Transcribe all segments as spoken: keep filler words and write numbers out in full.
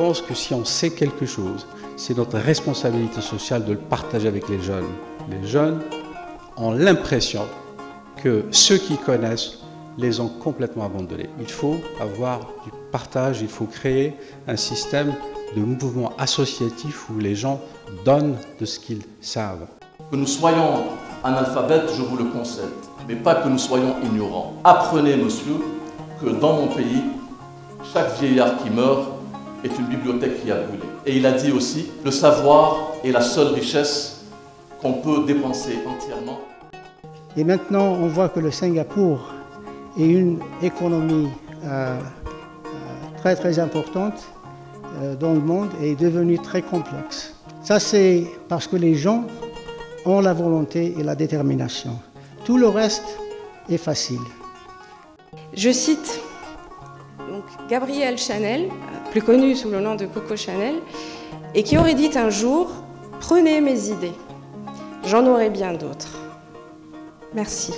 pense que si on sait quelque chose, c'est notre responsabilité sociale de le partager avec les jeunes. Les jeunes ont l'impression que ceux qui connaissent les ont complètement abandonnés. Il faut avoir du partage, il faut créer un système de mouvement associatif où les gens donnent de ce qu'ils savent. Que nous soyons analphabètes, je vous le concède, mais pas que nous soyons ignorants. Apprenez, monsieur, que dans mon pays, chaque vieillard qui meurt est une bibliothèque qui a brûlé. Et il a dit aussi, le savoir est la seule richesse qu'on peut dépenser entièrement. Et maintenant, on voit que le Singapour est une économie euh, euh, très très importante euh, dans le monde et est devenue très complexe. Ça, c'est parce que les gens ont la volonté et la détermination. Tout le reste est facile. Je cite donc Gabrielle Chanel, plus connue sous le nom de Coco Chanel, et qui aurait dit un jour « Prenez mes idées, j'en aurai bien d'autres ». Merci.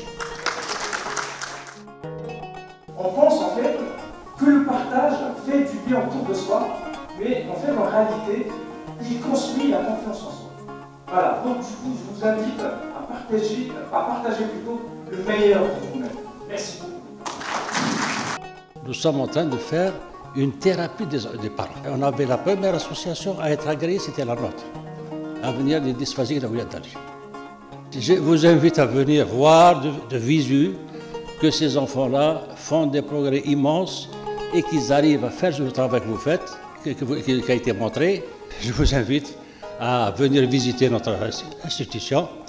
On pense en fait que le partage fait du bien autour de soi, mais en fait en réalité, il construit la confiance en soi. Voilà, donc du coup, je vous invite à partager, à partager plutôt le meilleur de vous-même. Merci beaucoup. Nous sommes en train de faire une thérapie des, des parents. On avait la première association à être agréée, c'était la nôtre, Avenir des dysphasies gravières d'Alger. Je vous invite à venir voir de, de visu que ces enfants-là font des progrès immenses et qu'ils arrivent à faire le travail que vous faites, qui, qui, qui a été montré. Je vous invite à venir visiter notre institution.